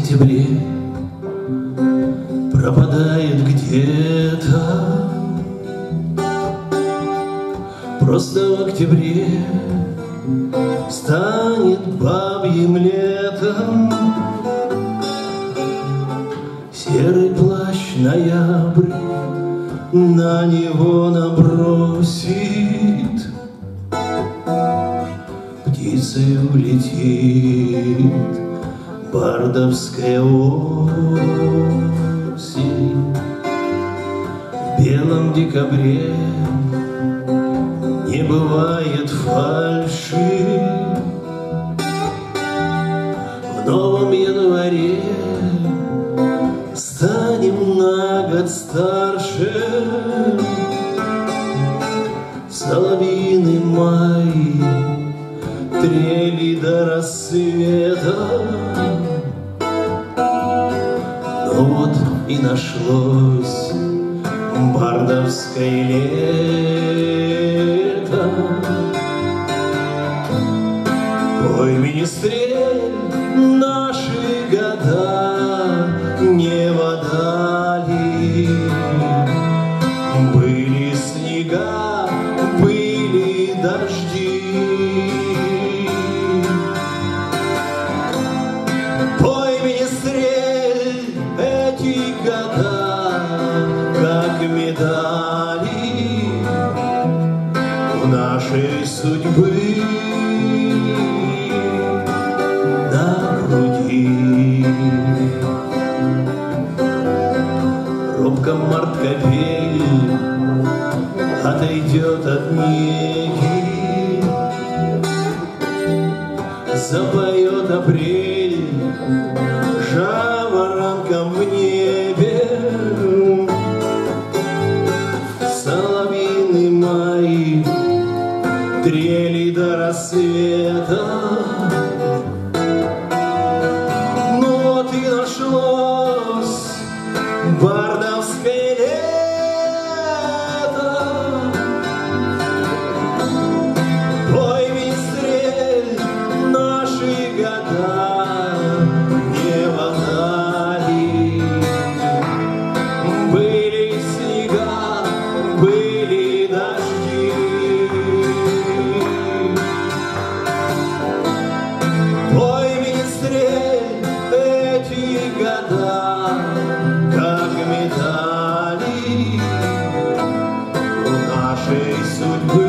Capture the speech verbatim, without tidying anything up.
октябре пропадает где-то. Просто в октябре станет бабьим летом. Серый плащ ноябрь на него набросит, птицей улетит бардовская осень. В белом декабре не бывает фальши, в новом январе станем на год старше. Соловьиный май трели до рассвета. Но вот и нашлось бардовское лето. Пой, министрель, наши года не вода ли? Были снега, были дожди. Пой, министрель, эти года, как медали в нашей судьбы на груди. Робко март-капель отойдет от неги, запоет апрель жаворонком в небе. Соловьиный май трели до рассвета. Ну вот и нашлось бардовское лето. Пой, министрель, наши года не вода ли? Были снега, были дожди. Пой, министрель, эти года как медали у нашей судьбы.